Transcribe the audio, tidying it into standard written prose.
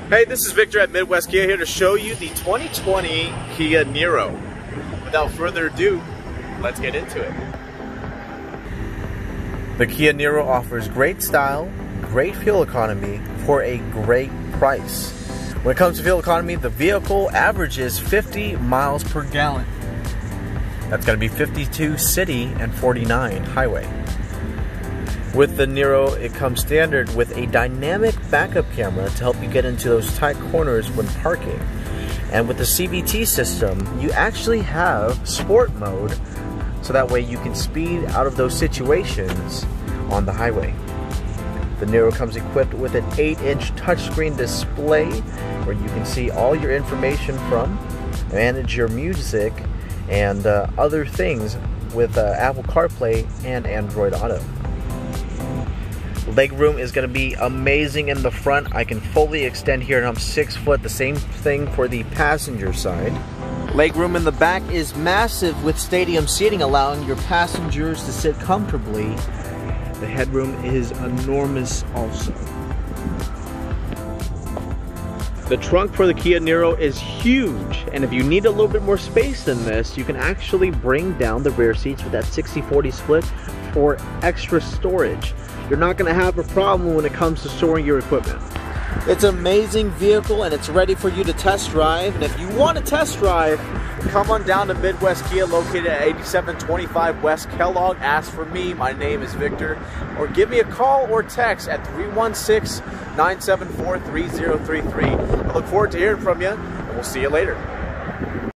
Hey, this is Victor at Midwest Kia here to show you the 2020 Kia Niro. Without further ado, let's get into it. The Kia Niro offers great style, great fuel economy for a great price. When it comes to fuel economy, the vehicle averages 50 miles per gallon. That's going to be 52 city and 49 highway. With the Niro, it comes standard with a dynamic backup camera to help you get into those tight corners when parking. And with the CVT system, you actually have sport mode, so that way you can speed out of those situations on the highway. The Niro comes equipped with an 8-inch touchscreen display where you can see all your information from, manage your music, and other things with Apple CarPlay and Android Auto. Legroom is going to be amazing in the front. I can fully extend here and I'm 6 foot. The same thing for the passenger side. Legroom in the back is massive with stadium seating, allowing your passengers to sit comfortably. The headroom is enormous also. The trunk for the Kia Niro is huge, and if you need a little bit more space than this, you can actually bring down the rear seats with that 60-40 split for extra storage. You're not going to have a problem when it comes to storing your equipment. It's an amazing vehicle and it's ready for you to test drive. And if you want to test drive, come on down to Midwest Kia, located at 8725 West Kellogg. Ask for me. My name is Victor. Or give me a call or text at 316-974-3033. I look forward to hearing from you, and we'll see you later.